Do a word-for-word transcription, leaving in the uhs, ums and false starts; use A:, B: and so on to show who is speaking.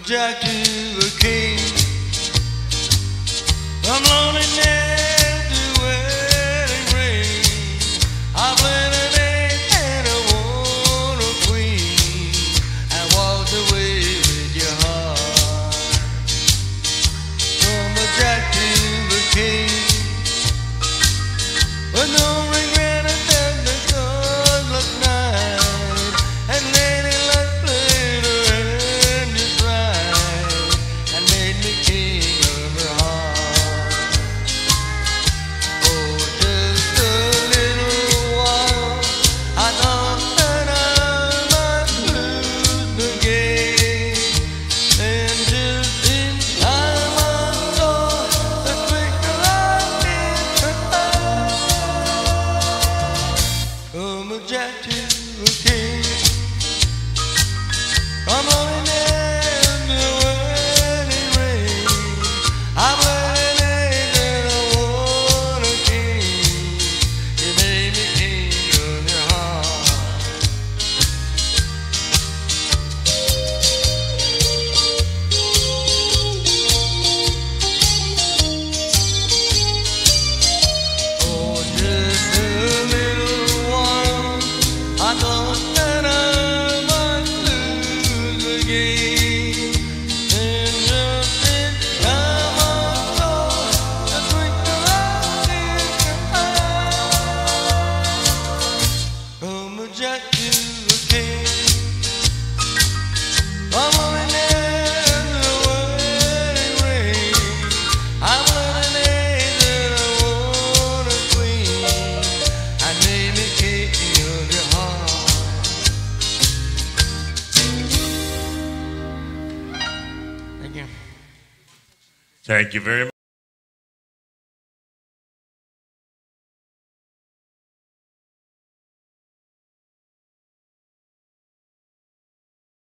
A: Jack to a king. I'm lonely now to wedding ring. I played an eight and I won a queen. I walked away with your heart. From a Jack to a king. But no regret, I felt the stars look nice. And lady luck played her hand just right and made me king of her heart. Oh, just a little while, I thought that I might lose the game. Then just in time I saw the quick light in her eyes. From a Jack to a king. I'm only down to wedding ring. I'm wearing eight and I won a king. You made me king of your heart. Oh, just a little while, I thought that I might lose the game. Then just in time I saw the twinkle light in your eyes. From a Jack to a king. I'm only down to the wedding ring. I'm wearing eight and I won a queen. I made me king of your heart. Thank you.
B: Thank you very much.